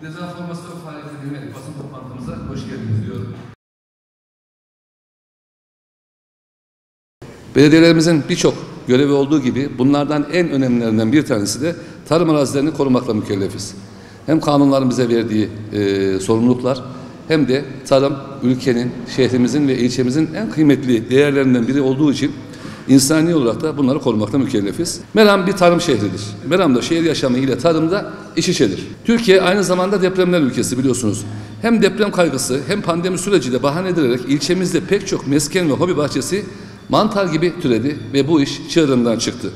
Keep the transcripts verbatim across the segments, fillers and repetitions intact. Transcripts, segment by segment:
Dezenformasyon faaliyetine basın toplantımıza hoş geldiniz diyorum. Belediyelerimizin birçok görevi olduğu gibi bunlardan en önemlilerinden bir tanesi de tarım arazilerini korumakla mükellefiz. Hem kanunların bize verdiği e, sorumluluklar hem de tarım ülkenin, şehrimizin ve ilçemizin en kıymetli değerlerinden biri olduğu için insani olarak da bunları korumakla mükellefiz. Meram bir tarım şehridir. Meram da şehir yaşamı ile tarımda iç içedir. Türkiye aynı zamanda depremler ülkesi biliyorsunuz. Hem deprem kaygısı hem pandemi süreci de bahane edilerek ilçemizde pek çok mesken ve hobi bahçesi mantar gibi türedi ve bu iş çığırından çıktı.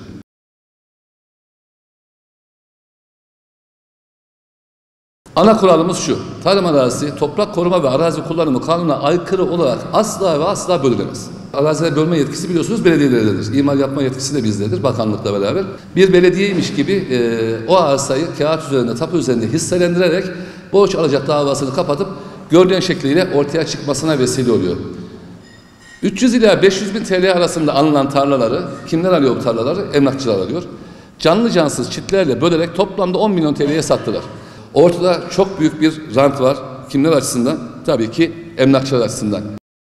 Ana kuralımız şu: tarım arazisi, toprak koruma ve arazi kullanımı kanuna aykırı olarak asla ve asla bölünemez. Arazileri bölme yetkisi biliyorsunuz belediyelerdedir. İmal yapma yetkisi de bizdedir, bakanlıkla beraber. Bir belediyeymiş gibi e, o arsayı kağıt üzerinde, tapu üzerinde hisselendirerek borç alacak davasını kapatıp görünen şekliyle ortaya çıkmasına vesile oluyor. üç yüz ila beş yüz bin T L arasında alınan tarlaları, kimler alıyor bu tarlaları? Emlakçılar alıyor. Canlı cansız çitlerle bölerek toplamda on milyon T L'ye sattılar. Ortada çok büyük bir rant var. Kimler açısından? Tabii ki emlakçılar açısından.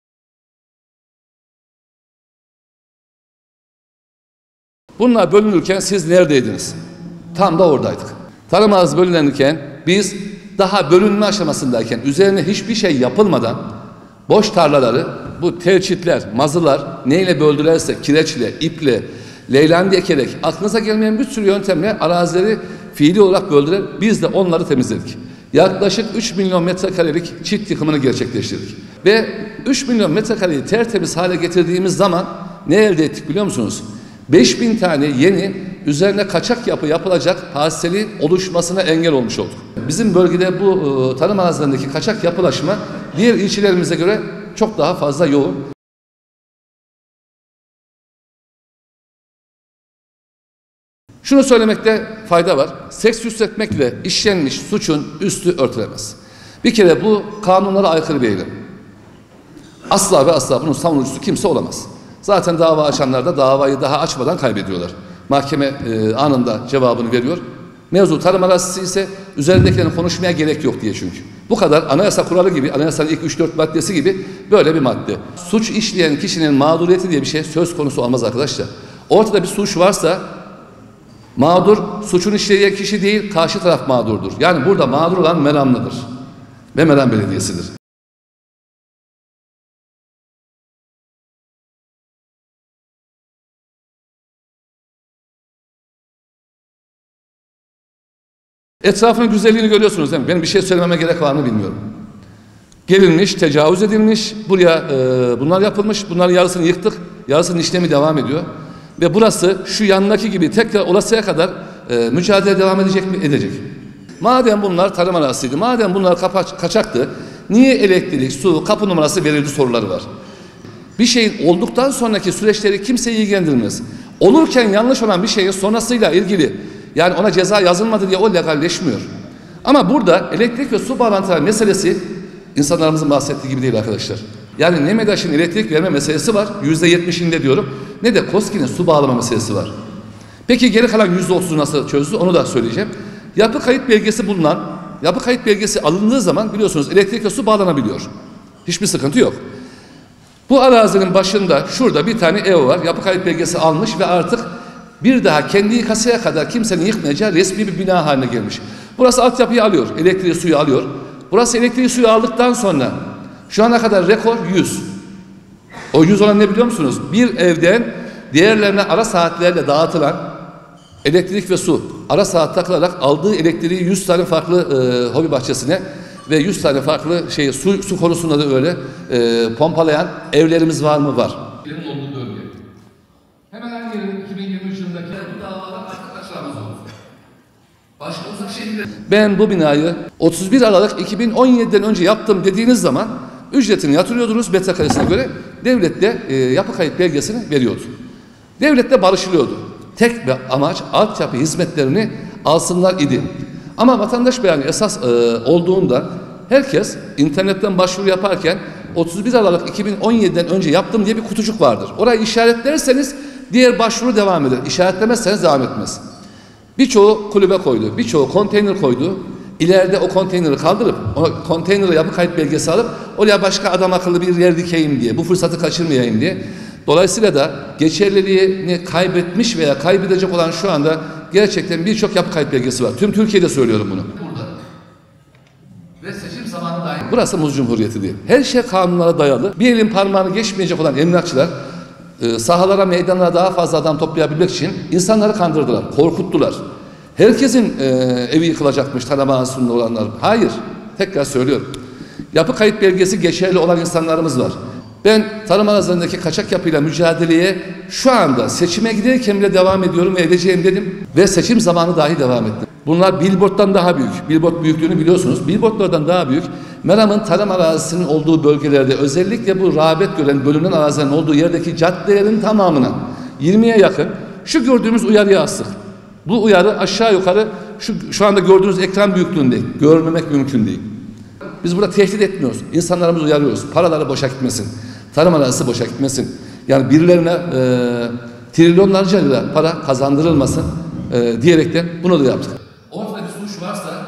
Bunlar bölünürken siz neredeydiniz? Tam da oradaydık. Tarım arazisi bölünürken biz daha bölünme aşamasındayken üzerine hiçbir şey yapılmadan boş tarlaları, bu telçitler, mazılar neyle böldülerse, kireçle, iple, leylan ekerek aklınıza gelmeyen bir sürü yöntemle arazileri fiili olarak böldüler. Biz de onları temizledik. Yaklaşık üç milyon metrekarelik çit yıkımını gerçekleştirdik. Ve üç milyon metrekareyi tertemiz hale getirdiğimiz zaman ne elde ettik biliyor musunuz? beş bin tane yeni üzerine kaçak yapı yapılacak parselin oluşmasına engel olmuş olduk. Bizim bölgede bu e, tarım arazilerindeki kaçak yapılaşma diğer ilçelerimize göre çok daha fazla yoğun. Şunu söylemekte fayda var. Seks yükseltmekle işlenmiş suçun üstü örtülemez. Bir kere bu kanunlara aykırı bir eylem. Asla ve asla bunun savunucusu kimse olamaz. Zaten dava açanlar da davayı daha açmadan kaybediyorlar. Mahkeme e, anında cevabını veriyor. Mevzu tarım arazisi ise üzerindekilerini konuşmaya gerek yok diye çünkü. Bu kadar anayasa kuralı gibi, anayasanın ilk üç dört maddesi gibi böyle bir madde. Suç işleyen kişinin mağduriyeti diye bir şey söz konusu olmaz arkadaşlar. Ortada bir suç varsa mağdur suçun işleyen kişi değil, karşı taraf mağdurdur. Yani burada mağdur olan Meramlıdır ve Meram Belediyesi'dir. Etrafının güzelliğini görüyorsunuz değil mi? Benim bir şey söylememe gerek var mı bilmiyorum. Gelinmiş, tecavüz edilmiş, buraya e, bunlar yapılmış, bunların yarısını yıktık, yarısının işlemi devam ediyor. Ve burası şu yanındaki gibi tekrar olasıya kadar e, mücadele devam edecek mi? Edecek. Madem bunlar tarım arazisiydi, madem bunlar kapaç, kaçaktı, niye elektrik, su, kapı numarası verildi soruları var. Bir şeyin olduktan sonraki süreçleri kimseyi ilgilendirmez. Olurken yanlış olan bir şeyin sonrasıyla ilgili, yani ona ceza yazılmadı diye o legalleşmiyor. Ama burada elektrik ve su bağlantıları meselesi insanlarımızın bahsettiği gibi değil arkadaşlar. Yani ne MEDAŞ'ın elektrik verme meselesi var, yüzde yetmişinde diyorum, ne de KOSGİ'nin su bağlama meselesi var. Peki geri kalan yüzde otuzu nasıl çözdü onu da söyleyeceğim. Yapı kayıt belgesi bulunan, yapı kayıt belgesi alındığı zaman biliyorsunuz elektrik ve su bağlanabiliyor. Hiçbir sıkıntı yok. Bu arazinin başında şurada bir tane ev var, yapı kayıt belgesi almış ve artık bir daha kendi yıkasıya kadar kimsenin yıkmayacağı resmi bir bina haline gelmiş. Burası altyapıyı alıyor, elektriği suyu alıyor. Burası elektriği suyu aldıktan sonra şu ana kadar rekor yüz. O yüz olan ne biliyor musunuz? Bir evden diğerlerine ara saatlerle dağıtılan elektrik ve su ara saat takılarak aldığı elektriği yüz tane farklı e, hobi bahçesine ve yüz tane farklı şey su, su konusunda da öyle e, pompalayan evlerimiz var mı? Var. Olduğu bölge. Hemen aynı yerin iki bin yirmi üç yılındaki bu davalar arkadaşlarımız oldu. Başka uzak şehirler. Ben bu binayı otuz bir Aralık iki bin on yedi'den önce yaptım dediğiniz zaman ücretini yatırıyordunuz metrekaresine göre, devlet de e, yapı kayıt belgesini veriyordu. Devletle barışılıyordu. Tek bir amaç altyapı hizmetlerini alsınlar idi. Ama vatandaş beyanı esas e, olduğunda herkes internetten başvuru yaparken otuz bir Aralık iki bin on yedi'den önce yaptım diye bir kutucuk vardır. Orayı işaretlerseniz diğer başvuru devam eder. İşaretlemezseniz devam etmez. Birçoğu kulübe koydu, birçoğu konteyner koydu. İleride o konteyneri kaldırıp, o konteynere yapı kayıt belgesi alıp oraya başka adam akıllı bir yer dikeyim diye, bu fırsatı kaçırmayayım diye. Dolayısıyla da geçerliliğini kaybetmiş veya kaybedecek olan şu anda gerçekten birçok yapı kayıt belgesi var. Tüm Türkiye'de söylüyorum bunu. Burada. Ve seçim zamanı dahi. Burası Muz Cumhuriyeti değil. Her şey kanunlara dayalı. Bir elin parmağını geçmeyecek olan emlakçılar e, sahalara, meydanlara daha fazla adam toplayabilmek için insanları kandırdılar, korkuttular. Herkesin e, evi yıkılacakmış tanıma aslında olanlar. Hayır. Tekrar söylüyorum. Yapı kayıt belgesi geçerli olan insanlarımız var. Ben tarım arazilerindeki kaçak yapıyla mücadeleye şu anda seçime giderken bile devam ediyorum ve edeceğim dedim. Ve seçim zamanı dahi devam ettim. Bunlar billboarddan daha büyük. Billboard büyüklüğünü biliyorsunuz. Billboardlardan daha büyük. Meram'ın tarım arazisinin olduğu bölgelerde özellikle bu rağbet gören bölünen arazilerin olduğu yerdeki caddelerin tamamına yirmiye yakın şu gördüğümüz uyarıya astık. Bu uyarı aşağı yukarı şu, şu anda gördüğünüz ekran büyüklüğünde. Görmemek mümkün değil. Biz burada tehdit etmiyoruz. İnsanlarımızı uyarıyoruz. Paraları boşa gitmesin. Tarım arazisi boşa gitmesin. Yani birilerine e, trilyonlarca lira para kazandırılmasın e, diyerekten bunu da yaptık. Ortada bir suç varsa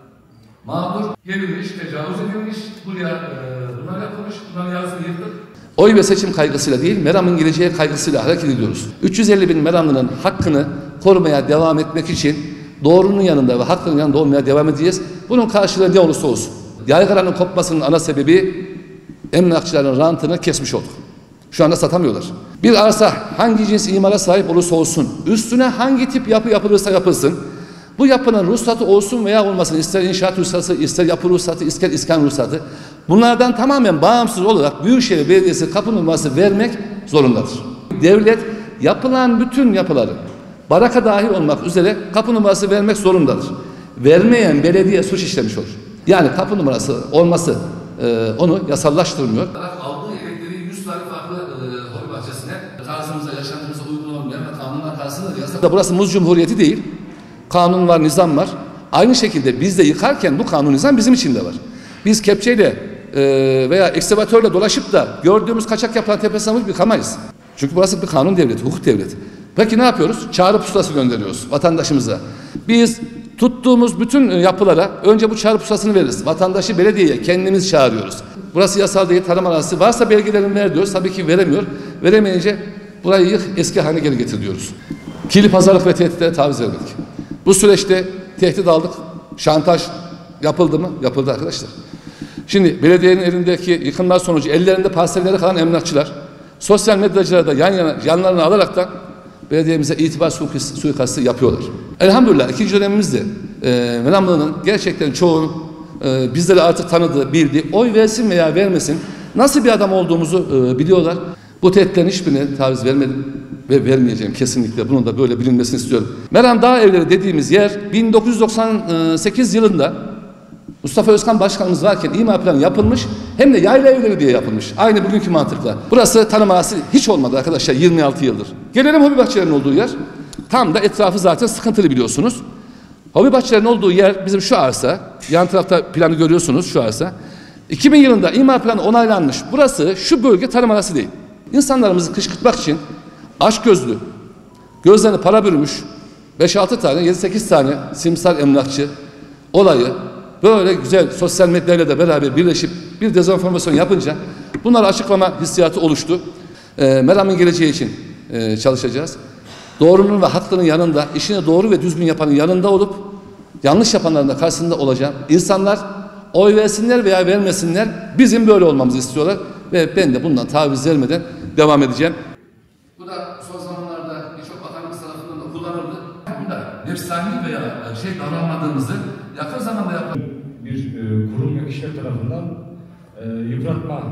mağdur gelinmiş, tecavüz edilmiş, buraya e, bunlar yapılmış, bunların yarısını yıktık. Oy ve seçim kaygısıyla değil, Meram'ın geleceği kaygısıyla hareket ediyoruz. üç yüz elli bin Meramlı'nın hakkını korumaya devam etmek için doğrunun yanında ve hakkın yanında olmaya devam edeceğiz. Bunun karşılığı ne olursa olsun. Yaygaranın kopmasının ana sebebi emlakçıların rantını kesmiş olduk. Şu anda satamıyorlar. Bir arsa hangi cins imara sahip olursa olsun, üstüne hangi tip yapı yapılırsa yapılsın, bu yapının ruhsatı olsun veya olmasın, ister inşaat ruhsatı, ister yapı ruhsatı, ister iskan ruhsatı, bunlardan tamamen bağımsız olarak Büyükşehir Belediyesi kapı numarası vermek zorundadır. Devlet yapılan bütün yapıları, baraka dahil olmak üzere kapı numarası vermek zorundadır. Vermeyen belediye suç işlemiş olur. Yani kapı numarası olması e, onu yasallaştırmıyor. Aldığı elektriği yüz tane farklı e, hobi bahçesine tarzımıza, yaşantımıza uygun olmayan ve kanunlar karşısında yasak. Burası Muz Cumhuriyeti değil. Kanun var, nizam var. Aynı şekilde biz de yıkarken bu kanun nizam bizim için de var. Biz kepçeyle e, veya ekskavatörle dolaşıp da gördüğümüz kaçak yapılan tepesine yıkamayız. Çünkü burası bir kanun devleti, hukuk devleti. Peki ne yapıyoruz? Çağrı pusulası gönderiyoruz vatandaşımıza. Biz tuttuğumuz bütün yapılara önce bu çağrı pusulasını veririz. Vatandaşı belediyeye kendimiz çağırıyoruz. Burası yasal değil, tarım arazisi. Varsa belgelerini ver diyoruz. Tabii ki veremiyor. Veremeyince burayı yık, eski haline geri getir diyoruz. Kirli pazarlık ve tehditlere taviz vermedik. Bu süreçte tehdit aldık. Şantaj yapıldı mı? Yapıldı arkadaşlar. Şimdi belediyenin elindeki yıkımlar sonucu ellerinde parselleri kalan emlakçılar sosyal medyacıları da yan yana, yanlarına alarak da belediyemize itibar suikastı yapıyorlar. Elhamdülillah ikinci dönemimizde e, Meramlı'nın gerçekten çoğu e, bizleri artık tanıdı, bildi. Oy versin veya vermesin nasıl bir adam olduğumuzu e, biliyorlar. Bu tehditlerin hiçbirine taviz vermedim ve vermeyeceğim kesinlikle. Bunun da böyle bilinmesini istiyorum. Meram Dağ Evleri dediğimiz yer bin dokuz yüz doksan sekiz yılında Mustafa Özkan Başkanımız varken imar planı yapılmış, hem de yayla evleri diye yapılmış. Aynı bugünkü mantıkla. Burası tarım arazisi hiç olmadı arkadaşlar yirmi altı yıldır. Gelelim hobi bahçelerinin olduğu yer. Tam da etrafı zaten sıkıntılı biliyorsunuz. Hobi bahçelerinin olduğu yer bizim şu arsa. Yan tarafta planı görüyorsunuz şu arsa. iki bin yılında imar planı onaylanmış. Burası şu bölge tarım arazisi değil. İnsanlarımızı kışkırtmak için açgözlü, gözlerini para bürümüş beş altı tane, yedi sekiz tane simsar emlakçı olayı böyle güzel sosyal medyayla da beraber birleşip bir dezenformasyon yapınca bunlar açıklama hissiyatı oluştu. E, Meram'ın geleceği için e, çalışacağız. Doğrunun ve hakkının yanında, işini doğru ve düzgün yapanın yanında olup yanlış yapanların da karşısında olacağım. İnsanlar oy versinler veya vermesinler bizim böyle olmamızı istiyorlar ve ben de bundan taviz vermeden devam edeceğim. Bu da son zamanlarda birçok bakanımız tarafından da kullanıldı. Bunda nefsani veya şey davranmadığımızı yakın zamanda yapalım. Bir e, kurum ve kişiler tarafından e, yıpratma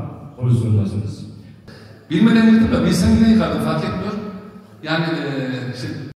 pozisyondasınız. Bilmeden yıktım da bilsem yine yıkardım fark etmiyor. Yani e, işte